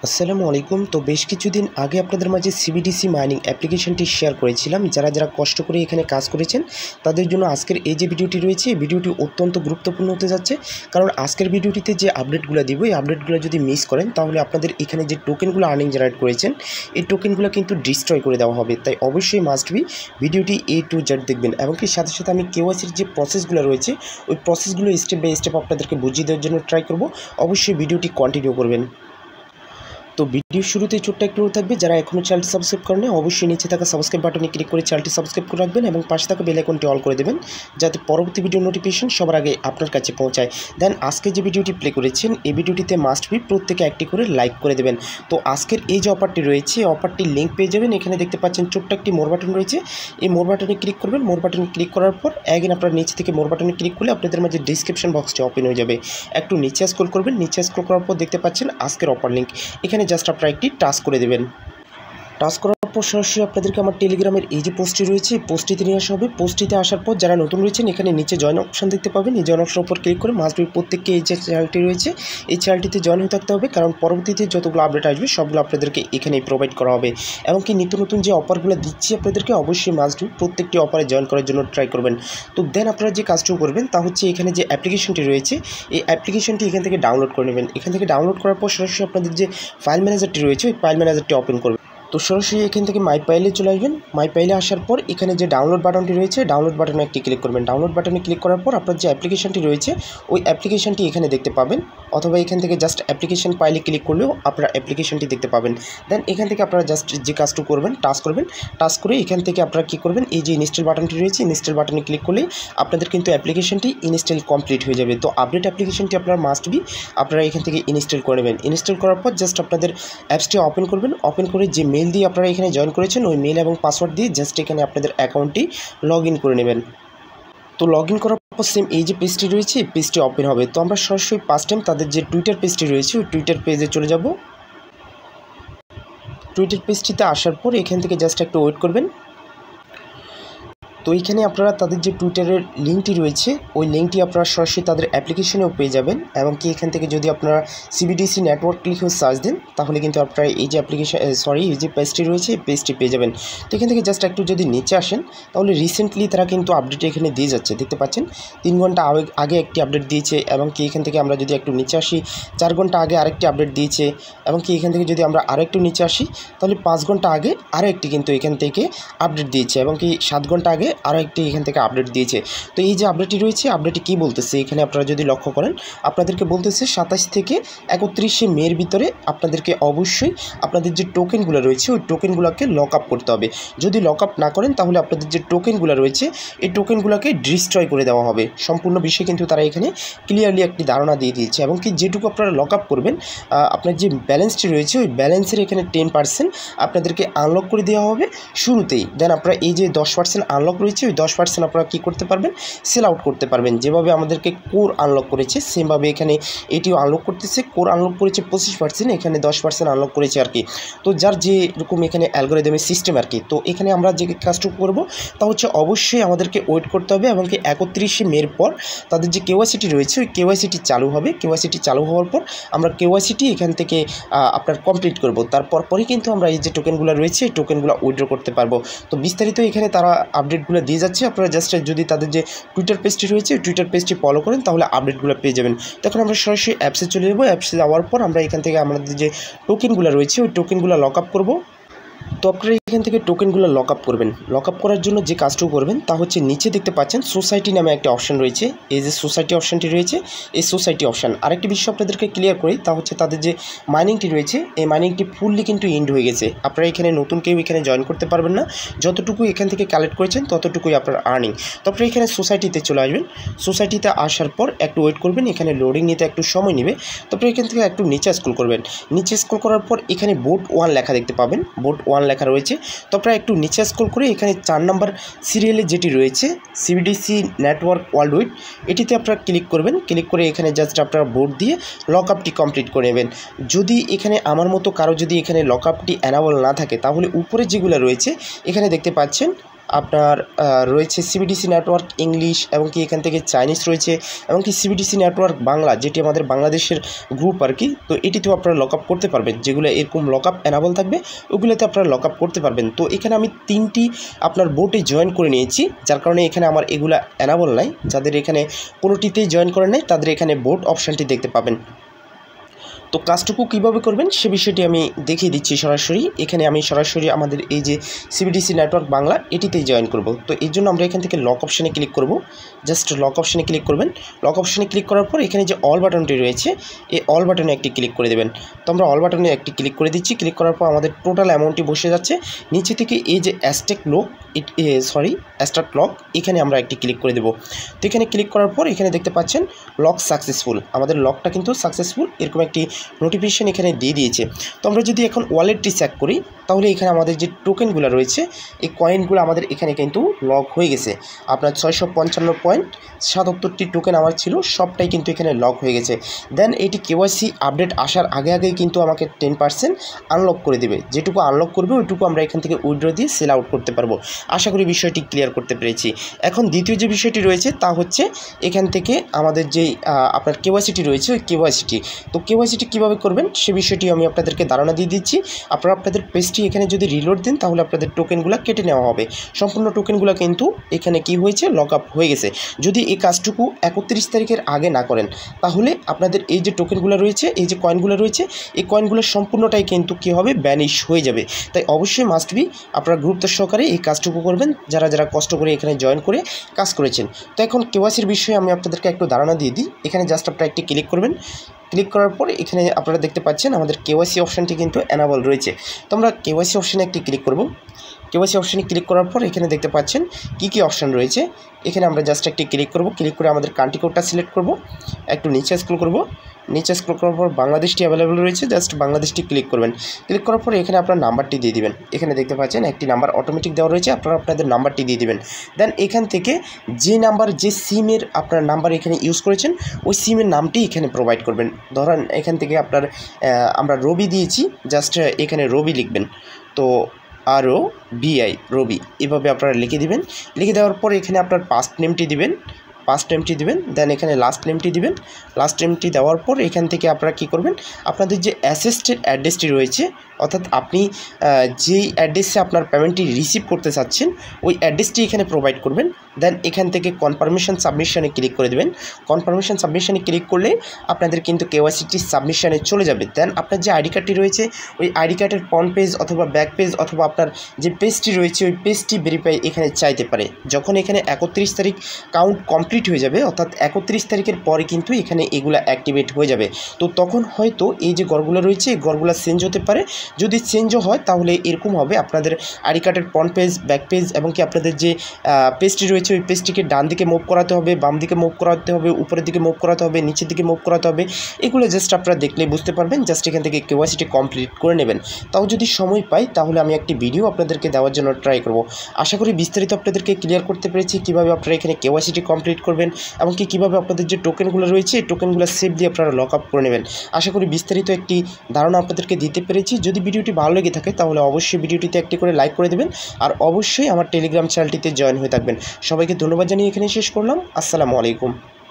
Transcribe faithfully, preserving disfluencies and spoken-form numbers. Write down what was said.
আসসালামু আলাইকুম। তো বেশ কিছুদিন আগে আপনাদের মাঝে সিবিডিসি মাইনিং অ্যাপ্লিকেশনটি শেয়ার করেছিলাম। যারা যারা কষ্ট করে এখানে কাজ করেছেন তাদের জন্য আজকের এই যে ভিডিওটি রয়েছে এই ভিডিওটি অত্যন্ত গুরুত্বপূর্ণ হতে যাচ্ছে, কারণ আজকের ভিডিওটিতে যে আপডেটগুলো দিব এই আপডেটগুলো যদি মিস করেন তাহলে আপনাদের এখানে যে টোকেনগুলো আর্নিং জেনারেট করেছেন এই টোকেনগুলো কিন্তু ডিস্ট্রয় করে দেওয়া হবে। তাই অবশ্যই মাস্ট বি ভিডিওটি এ টু জেড দেখবেন, এবং কি সাথে সাথে আমি কেওয়াইসির যে প্রসেসগুলো রয়েছে ওই প্রসেসগুলো স্টেপ বাই স্টেপ আপনাদেরকে বুঝিয়ে দেওয়ার জন্য ট্রাই করব। অবশ্যই ভিডিওটি কন্টিনিউ করবেন। তো ভিডিও শুরুতেই ছোট্ট একটু থাকবে, যারা এখনও চ্যানেলটি সাবস্ক্রাইব করেন অবশ্যই নিচে থাকা সাবস্ক্রাইব বাটনে ক্লিক করে চ্যানেলটি সাবস্ক্রাইব করে রাখবেন এবং পাশে থাকা বেল আইকনটি অল করে দেবেন যাতে পরবর্তী ভিডিও নোটিফিকেশন সবার আগে আপনার কাছে পৌঁছায়। দেন আজকে যে ভিডিওটি প্লে করেছেন এই ভিডিওটিতে মাস্ট বি প্রত্যেকে একটি করে লাইক করে দেবেন। তো আজকের এই যে অফারটি রয়েছে অফারটির লিঙ্ক পেয়ে যাবেন। এখানে দেখতে পাচ্ছেন ছোট্ট একটি মোর বাটন রয়েছে, এই মোর বাটনে ক্লিক করবেন। মোর বাটনে ক্লিক করার পর অ্যাগেন আপনারা নিচে থেকে মোর বাটনে ক্লিক করলে আপনাদের মাঝে ডিসক্রিপশন বক্সটি ওপেন হয়ে যাবে। একটু নিচে স্ক্রল করবেন, নিচে স্ক্রল করার পর দেখতে পাচ্ছেন আজকের অফার লিঙ্ক। এখানে জাস্ট আপনারা একটি টাচ করে দেবেন। টাচ করার পর সরাসরি আপনাদেরকে আমার টেলিগ্রামের এই যে পোস্টটি রয়েছে এই পোস্টটিতে নিয়ে আসা হবে। পোস্টটিতে আসার পর যারা নতুন রয়েছেন এখানে নিচে জয়েন অপশন দেখতে পাবেন। এই জয়েন অপশনের উপর ক্লিক করে মাস্ট বি প্রত্যেককে এই যে চ্যানেলটি রয়েছে এই চ্যানেলটিতে জয়েন হয়ে থাকতে হবে, কারণ পরবর্তীতে যতগুলো আপডেট আসবে সবগুলো আপনাদেরকে এখানেই প্রোভাইড করা হবে। এবং কি নিত্য নতুন যে অফারগুলো দিচ্ছি আপনাদেরকে অবশ্যই মাস্ট বি প্রত্যেকটি অফারে জয়েন করার জন্য ট্রাই করবেন। তো দেন আপনারা যে কাজটুকু করবেন তা হচ্ছে এখানে যে অ্যাপ্লিকেশনটি রয়েছে এই অ্যাপ্লিকেশনটি এখান থেকে ডাউনলোড করে নেবেন। এখান থেকে ডাউনলোড করার পর সরাসরি আপনাদের যে ফাইল ম্যানেজারটি রয়েছে ওই ফাইল ম্যানেজারটি ওপেন করবেন। তো সরাসরি এখান থেকে মাই ফাইলে চলে আসবেন। মাই ফাইলে আসার পর এখানে যে ডাউনলোড বাটনটি রয়েছে ডাউনলোড বাটনে একটি ক্লিক করবেন। ডাউনলোড বাটনে ক্লিক করার পর আপনার যে অ্যাপ্লিকেশনটি রয়েছে ওই অ্যাপ্লিকেশনটি এখানে দেখতে পাবেন, অথবা এখান থেকে জাস্ট অ্যাপ্লিকেশন ফাইলে ক্লিক করলেও আপনারা অ্যাপ্লিকেশনটি দেখতে পাবেন। দেন এখান থেকে আপনারা জাস্ট যে কাজটুকু করবেন টাচ করবেন। টাচ করে এখান থেকে আপনারা কী করবেন, এই যে ইনস্টল বাটনটি রয়েছে ইনস্টল বাটনে ক্লিক করলেই আপনাদের কিন্তু অ্যাপ্লিকেশনটি ইনস্টল কমপ্লিট হয়ে যাবে। তো আপডেট অ্যাপ্লিকেশনটি আপনারা মাস্ট বি আপনারা এখান থেকে ইনস্টল করে নেবেন। ইনস্টল করার পর জাস্ট আপনাদের অ্যাপসটি ওপেন করবেন। ওপেন করে যে মেল দিয়ে আপনারা এখানে জয়েন করেছেন ওই মেল এবং পাসওয়ার্ড দিয়ে জাস্ট এখানে আপনাদের অ্যাকাউন্টটি লগ ইন করে নেবেন। তো লগ ইন করার পর সেম এই যে পেজটি রয়েছে এই পেজটি ওপেন হবে। তো আমরা সরাসরি ফার্স্ট টাইম তাদের যে টুইটার পেজটি রয়েছে ওই টুইটার পেজে চলে যাব। টুইটার পেজটিতে আসার পর এখান থেকে জাস্ট একটু ওয়েট করবেন। তো এইখানে আপনারা তাদের যে টুইটারের লিঙ্কটি রয়েছে ওই লিঙ্কটি আপনারা সরাসরি তাদের অ্যাপ্লিকেশনেও পেয়ে যাবেন, এবং কি এখান থেকে যদি আপনারা সিবিডিসি নেটওয়ার্ক লিখে সার্চ দেন তাহলে কিন্তু আপনারা এই যে অ্যাপ্লিকেশন সরি এই যে পেজটি রয়েছে এই পেজটি পেয়ে যাবেন। তো এখান থেকে জাস্ট একটু যদি নিচে আসেন তাহলে রিসেন্টলি তারা কিন্তু আপডেট এখানে দিয়ে যাচ্ছে, দেখতে পাচ্ছেন তিন ঘন্টা আগে একটি আপডেট দিয়েছে, এবং কি এখান থেকে আমরা যদি একটু নিচে আসি চার ঘন্টা আগে আরেকটি আপডেট দিয়েছে, এবং কি এখান থেকে যদি আমরা আরেকটু নিচে আসি তাহলে পাঁচ ঘন্টা আগে আরও একটি কিন্তু এখান থেকে আপডেট দিয়েছে, এবং কি সাত ঘন্টা আগে আরও একটি এখান থেকে আপডেট দিয়েছে। তো এই যে আপডেটটি রয়েছে আপডেটটি কী বলতেছে এখানে আপনারা যদি লক্ষ্য করেন আপনাদেরকে বলতেছে সাতাশ থেকে একত্রিশে মের ভিতরে আপনাদেরকে অবশ্যই আপনাদের যে টোকেনগুলো রয়েছে ওই টোকেনগুলোকে লক আপ করতে হবে। যদি লক আপ না করেন তাহলে আপনাদের যে টোকেনগুলো রয়েছে এই টোকেনগুলোকে ডিস্ট্রয় করে দেওয়া হবে। সম্পূর্ণ বিষয়ে কিন্তু তারা এখানে ক্লিয়ারলি একটি ধারণা দিয়ে দিয়েছে, এবং কি যেটুকু আপনারা লক আপ করবেন আপনার যে ব্যালেন্সটি রয়েছে ওই ব্যালেন্সের এখানে টেন পার্সেন্ট আপনাদেরকে আনলক করে দেওয়া হবে শুরুতেই। দেন আপনারা এই যে দশ পার্সেন্ট আনলক রয়েছে ওই দশ পার্সেন্ট আপনারা কী করতে পারবেন, সেল আউট করতে পারবেন। যেভাবে আমাদেরকে কোর আনলক করেছে সেমভাবে এখানে এটিও আনলক করতেছে। কোর আনলক করেছে পঁচিশ পার্সেন্ট, এখানে দশ পার্সেন্ট আনলক করেছে আর কি। তো যার যেরকম এখানে অ্যালগোরিদমের সিস্টেম আর কি। তো এখানে আমরা যে কাজটুকু করবো তা হচ্ছে অবশ্যই আমাদেরকে ওয়েট করতে হবে, এবং কি একত্রিশে মের পর তাদের যে কেওয়াইসিটি রয়েছে ওই কেওয়াইসিটি চালু হবে। কেওয়াইসিটি চালু হওয়ার পর আমরা কেওয়াইসিটি এখান থেকে আপনার কমপ্লিট করব। তারপর পরই কিন্তু আমরা এই যে টোকেনগুলো রয়েছে এই টোকেনগুলো উইথড্র করতে পারবো। তো বিস্তারিত এখানে তারা আপডেটগুলো দিয়ে যাচ্ছে। আপনারা জাস্ট যদি তাদের যে টুইটার পেজটি রয়েছে টুইটার পেজটি ফলো করেন তাহলে আপডেটগুলো পেয়ে যাবেন। তখন আমরা সরাসরি অ্যাপসে চলে যাবো। অ্যাপসে যাওয়ার পর আমরা এখান থেকে আমাদের যে টোকেনগুলো রয়েছে ওই টোকেনগুলো লক আপ করবো। তো আপনারা এখান থেকে টোকেনগুলো লক আপ করবেন। লক আপ করার জন্য যে কাজটুকু করবেন তা হচ্ছে নিচে দেখতে পাচ্ছেন সোসাইটি নামে একটা অপশান রয়েছে। এই যে সোসাইটি অপশানটি রয়েছে এই সোসাইটি অপশান আরেকটি বিষয় আপনাদেরকে ক্লিয়ার করি, তা হচ্ছে তাদের যে মাইনিংটি রয়েছে এই মাইনিংটি ফুললি কিন্তু এন্ড হয়ে গেছে। আপনারা এখানে নতুন কেউ এখানে জয়েন করতে পারবেন না, যতটুকু এখান থেকে কালেক্ট করেছেন ততটুকুই আপনার আর্নিং। তো আপনারা এখানে সোসাইটিতে চলে আসবেন। সোসাইটিতে আসার পর একটু ওয়েট করবেন, এখানে লোডিং নিতে একটু সময় নেবে। তো আপনারা এখান থেকে একটু নিচে স্ক্রল করবেন। নিচে স্ক্রল করার পর এখানে বোট ওয়ান লেখা দেখতে পাবেন, বোট ওয়ান লেখা রয়েছে। তো আপনারা একটু নিচে স্ক্রল করে এখানে চার নম্বর সিরিয়ালে যেটি রয়েছে সিবিডিসি নেটওয়ার্ক ওয়ার্ল্ড এটিতে আপনারা ক্লিক করবেন। ক্লিক করে এখানে জাস্ট আপনারা বোর্ড দিয়ে লক আপটি কমপ্লিট করে নেবেন। যদি এখানে আমার মতো কারো যদি এখানে লক আপটি অ্যানাবল না থাকে তাহলে উপরে যেগুলো রয়েছে এখানে দেখতে পাচ্ছেন আপনার রয়েছে সিবিডিসি নেটওয়ার্ক ইংলিশ, এবং কি এখান থেকে চাইনিজ রয়েছে, এবং কি সিবিডিসি নেটওয়ার্ক বাংলা, যেটি আমাদের বাংলাদেশের গ্রুপ আর কি। তো এটিতেও আপনারা লক আপ করতে পারবেন, যেগুলো এরকম লক আপ অ্যানাবল থাকবে ওগুলোতে আপনারা লক আপ করতে পারবেন। তো এখানে আমি তিনটি আপনার বোটে জয়েন করে নিয়েছি, যার কারণে এখানে আমার এগুলা অ্যানাবল নাই। যাদের এখানে কোনোটিতেই জয়েন করে নেই তাদের এখানে বোট অপশানটি দেখতে পাবেন। তো কাজটুকু কীভাবে করবেন সে বিষয়টি আমি দেখিয়ে দিচ্ছি সরাসরি। এখানে আমি সরাসরি আমাদের এই যে সিবিডিসি নেটওয়ার্ক বাংলা এটিতেই জয়েন করব। তো এই জন্য আমরা এখান থেকে লক অপশানে ক্লিক করব। জাস্ট লক অপশানে ক্লিক করবেন। লক অপশানে ক্লিক করার পর এখানে যে অল বাটনটি রয়েছে এই অল বাটনে একটি ক্লিক করে দেবেন। তো আমরা অল বাটনে একটি ক্লিক করে দিচ্ছি। ক্লিক করার পর আমাদের টোটাল অ্যামাউন্টটি বসে যাচ্ছে। নিচে থেকে এই যে অ্যাস্টেক লক সরি অ্যাস্টার্ট লক এখানে আমরা একটি ক্লিক করে দেবো। তো এখানে ক্লিক করার পর এখানে দেখতে পাচ্ছেন লক সাকসেসফুল, আমাদের লকটা কিন্তু সাকসেসফুল এরকম একটি নোটিফিকেশন এখানে দিয়ে দিয়েছে। তো আমরা যদি এখন ওয়ালেটটি চেক করি তাহলে এখানে আমাদের যে টোকেনগুলো রয়েছে এই কয়েনগুলো আমাদের এখানে কিন্তু লক হয়ে গেছে। আপনার ছয়শো পঞ্চান্ন পয়েন্ট সাতাত্তরটি টোকেন আমার ছিল, সবটাই কিন্তু এখানে লক হয়ে গেছে। দেন এটি কেওয়াইসি আপডেট আসার আগে আগেই কিন্তু আমাকে টেন পার্সেন্ট আনলক করে দেবে। যেটুকু আনলক করবে ওইটুকু আমরা এখান থেকে উইথড্র দিয়ে সেল আউট করতে পারবো। আশা করি বিষয়টি ক্লিয়ার করতে পেরেছি। এখন দ্বিতীয় যে বিষয়টি রয়েছে তা হচ্ছে এখান থেকে আমাদের যেই আপনার কেওয়াইসিটি রয়েছে ওই কেওয়াইসিটি, তো কেওয়াইসিটি কীভাবে করবেন সে বিষয়টি আমি আপনাদেরকে ধারণা দিয়ে দিচ্ছি। আপনারা আপনাদের পেজটি এখানে যদি রিলোড দেন তাহলে আপনাদের টোকেনগুলো কেটে নেওয়া হবে। সম্পূর্ণ টোকেনগুলো কিন্তু এখানে কি হয়েছে লক আপ হয়ে গেছে। যদি এই কাজটুকু একত্রিশ তারিখের আগে না করেন তাহলে আপনাদের এই যে টোকেনগুলো রয়েছে এই যে কয়েনগুলো রয়েছে এই কয়েনগুলো সম্পূর্ণটাই কিন্তু কী হবে ব্যানিশ হয়ে যাবে। তাই অবশ্যই মাস্ট বি আপনারা গুরুত্ব সহকারে এই কাজটুকু করবেন যারা যারা কষ্ট করে এখানে জয়েন করে কাজ করেছেন। তো এখন কেওয়াইসির বিষয়ে আমি আপনাদেরকে একটু ধারণা দিয়ে দিই। এখানে জাস্ট আপনারা একটি ক্লিক করবেন। ক্লিক করার পর এখানে আপনারা দেখতে পাচ্ছেন আমাদের কেওয়াইসি অপশানটি কিন্তু অ্যানাবল রয়েছে। তো আমরা কেওয়াইসি অপশানে একটি ক্লিক করব। কেওয়াইসি অপশানে ক্লিক করার পর এখানে দেখতে পাচ্ছেন কি কি অপশান রয়েছে। এখানে আমরা জাস্ট একটি ক্লিক করব। ক্লিক করে আমাদের কান্ট্রি কোডটা সিলেক্ট করব, একটু নিচে স্ক্রল করব। নিচে স্ক্রল করার পর বাংলাদেশটি অ্যাভেলেবল রয়েছে, জাস্ট বাংলাদেশটি ক্লিক করবেন। ক্লিক করার পর এখানে আপনার নাম্বারটি দিয়ে দিবেন। এখানে দেখতে পাচ্ছেন একটি নাম্বার অটোমেটিক দেওয়া রয়েছে, আপনারা আপনাদের নাম্বারটি দিয়ে দিবেন। দেন এখান থেকে যে নাম্বার যে সিমের আপনার নাম্বার এখানে ইউজ করেছেন ওই সিমের নামটি এখানে প্রোভাইড করবেন। ধরেন এখান থেকে আপনার আমরা রবি দিয়েছি, জাস্ট এখানে রবি লিখবেন। তো আরও বিআই রবি এভাবে আপনারা লিখে দিবেন। লিখে দেওয়ার পর এখানে আপনার পাস্ট নেমটি দিবেন, ফার্স্ট নেমটি দিবেন। দেন এখানে লাস্ট নেমটি দিবেন। লাস্ট নেমটি দেওয়ার পর এখান থেকে আপনারা কী করবেন, আপনাদের যে অ্যাসেস্টেড অ্যাড্রেসটি রয়েছে অর্থাৎ আপনি যেই অ্যাড্রেসে আপনার পেমেন্টটি রিসিভ করতে চাচ্ছেন ওই অ্যাড্রেসটি এখানে প্রোভাইড করবেন। দেন এখান থেকে কনফার্মেশন সাবমিশনে ক্লিক করে দেবেন। কনফার্মেশন সাবমিশনে ক্লিক করলে আপনাদের কিন্তু কেওয়াইসিটি সাবমিশনে চলে যাবে। দেন আপনার যে আইডি কার্ডটি রয়েছে ওই আইডি কার্ডের ফ্রন্ট পেজ অথবা ব্যাক পেজ অথবা আপনার যে পেজটি রয়েছে ওই পেজটি ভেরিফাই এখানে চাইতে পারে। যখন এখানে একত্রিশ তারিখ কাউন্ট কমপ্লিট হয়ে যাবে অর্থাৎ একত্রিশ তারিখের পরে কিন্তু এখানে এগুলো অ্যাক্টিভেট হয়ে যাবে। তো তখন হয়তো এই যে গড়গুলো রয়েছে এই গড়গুলো চেঞ্জ হতে পারে। যদি চেঞ্জও হয় তাহলে এরকম হবে আপনাদের আইডি কার্ডের ফ্রন্ট পেজ ব্যাক পেজ এবং কি আপনাদের যে পেজটি রয়েছে ওই পেজটিকে ডান দিকে মুভ করাতে হবে, বাম দিকে মুভ করাতে হবে, উপরের দিকে মুভ করাতে হবে, নিচের দিকে মুভ করাতে হবে। এগুলো জাস্ট আপনারা দেখলে বুঝতে পারবেন। জাস্ট এখান থেকে কেওয়াইসিটি কমপ্লিট করে নেবেন। তাও যদি সময় পাই তাহলে আমি একটি ভিডিও আপনাদেরকে দেওয়ার জন্য ট্রাই করব। আশা করি বিস্তারিত আপনাদেরকে ক্লিয়ার করতে পেরেছি কীভাবে আপনারা এখানে কেওয়াইসিটি কমপ্লিট করবেন এবং কি কীভাবে আপনাদের যে টোকেনগুলো রয়েছে এই টোকেনগুলো সেভ দিয়ে আপনারা লক আপ করে নেবেন। আশা করি বিস্তারিত একটি ধারণা আপনাদেরকে দিতে পেরেছি। যদি ভিডিওটি ভালো লেগে থাকে তাহলে অবশ্যই ভিডিওটিতে একটি করে লাইক করে দেবেন আর অবশ্যই আমার টেলিগ্রাম চ্যানেলটিতে জয়েন হয়ে থাকবেন। সবাইকে ধন্যবাদ জানিয়ে এখানে শেষ করলাম। আসসালামু আলাইকুম।